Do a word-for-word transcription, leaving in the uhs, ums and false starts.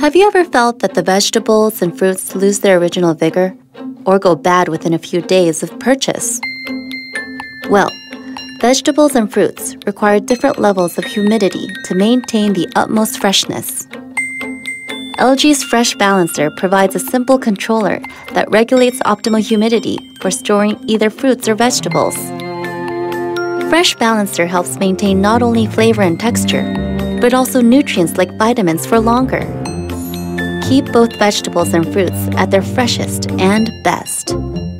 Have you ever felt that the vegetables and fruits lose their original vigor or go bad within a few days of purchase? Well, vegetables and fruits require different levels of humidity to maintain the utmost freshness. L G's Fresh Balancer provides a simple controller that regulates optimal humidity for storing either fruits or vegetables. Fresh Balancer helps maintain not only flavor and texture, but also nutrients like vitamins for longer. Keep both vegetables and fruits at their freshest and best.